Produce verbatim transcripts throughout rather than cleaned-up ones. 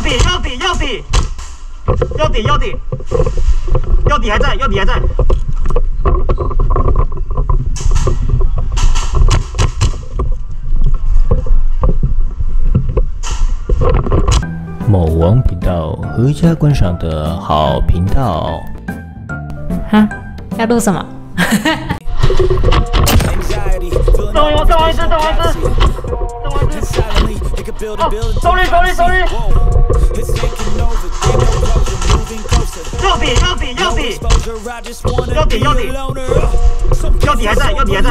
底右底右底右底右底右底还在，右底还在。 某王频道合家观赏的好频道。 哈，要录什么？ 等我，等我一次，等我一次，等我一次。哦 ，sorry sorry sorry。右底右底右底右底右底右底还在，右底还在。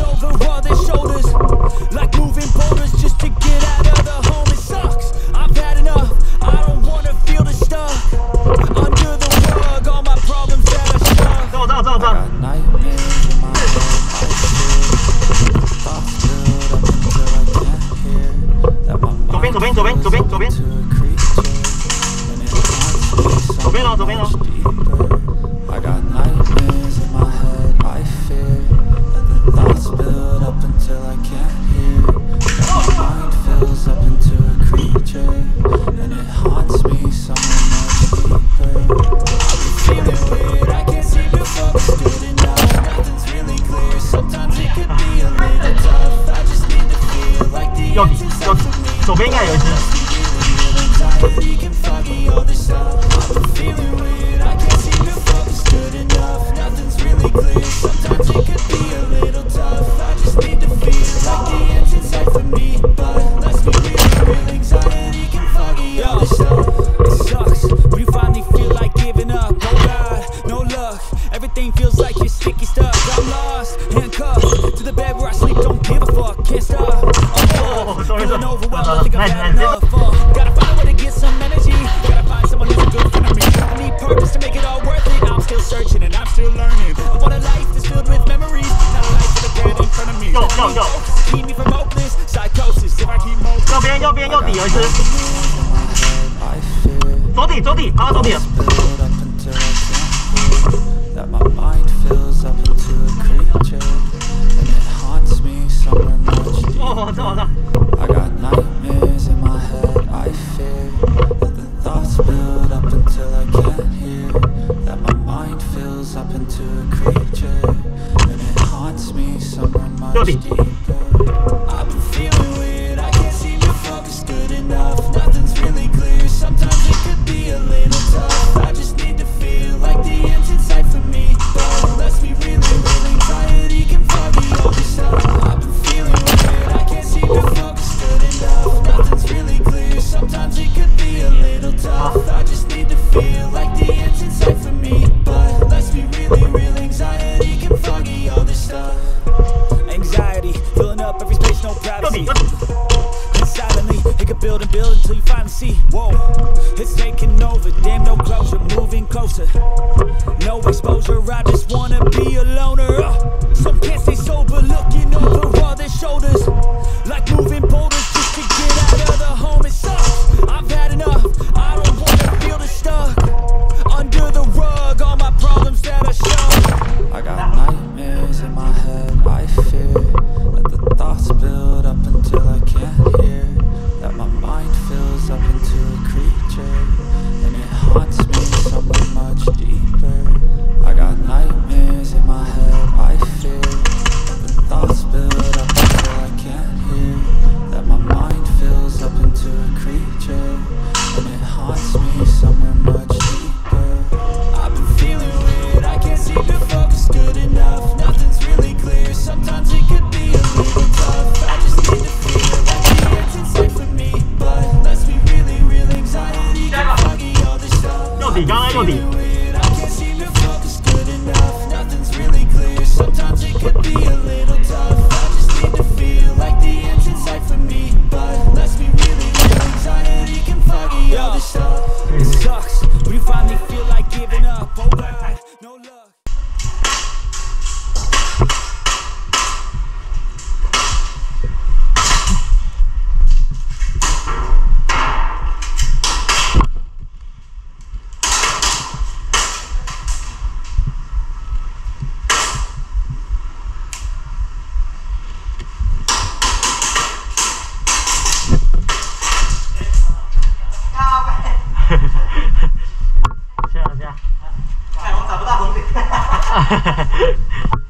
走走走走。左边左边左边左边左边左边喽左边喽。右底右底，左边应该有一只。 Everything feels like you're sticky stuck. I'm lost, handcuffed to the bed where I sleep. Don't give a fuck, can't stop. Oh, feeling overwhelmed. I think I've had enough. Uh, gotta find a way to get some energy. Gotta find someone who's a good friend of me. I need purpose to make it all worth it. I'm still searching and I'm still learning. I want a life that's filled with memories, not a life with a dead in front of me. Yo yo yo. Keep me from hopeless psychosis. If I keep moving. 右边右边右底有一只。左底左底，好左底。 That my mind fills up into a creature, and it haunts me somewhere much deeper. I got nightmares in my head, I fear that the thoughts build up until I can't hear. That my mind fills up into a creature, and it haunts me somewhere much deeper. I've been feeling weird, I can't seem to focus good enough. Nothing's really clear, sometimes it could be a little tough. I just need to feel like the end's in sight for me. But let's be really real, anxiety can foggy all this stuff. I've been feeling weird, I can't seem to focus good enough. Nothing's really clear, sometimes it could be a little tough. I just need to feel like the end's in sight for me. But let's be really real, anxiety can foggy all this stuff. Anxiety, filling up every space, no privacy. And silently, it could build and build until you finally see. Whoa, it's taking over, damn no closure, moving closer. No exposure, I just wanna be a loner. uh, Some can't stay sober, looking over all their shoulders. Like moving boulders just to get out of the home, it sucks. I've had enough, I don't wanna feel the stuck under the rug, all my problems that I shove. I got nightmares in my head, I fear that the thoughts build up until I can't hear. That my mind fills up into a creature, and it haunts me somewhere much deeper. I got nightmares in my head, I fear that the thoughts build up until I can't hear. That my mind fills up into a creature, and it haunts me somewhere much deeper. I've been feeling weird, I can't seem to focus good enough. Nothing's really clear, sometimes it could be a little tough. I just need to feel like the end's in sight for me. But let's be really real, anxiety can foggy all this stuff. 右底，刚刚右底。 Nothing's really clear, sometimes it could be a little tough. I just need to feel like the end's in sight for me. But let's be really real, anxiety can foggy all this stuff. It sucks when you finally feel like giving up. Oh God, no luck. 这样这样。 哎，我找不到红点。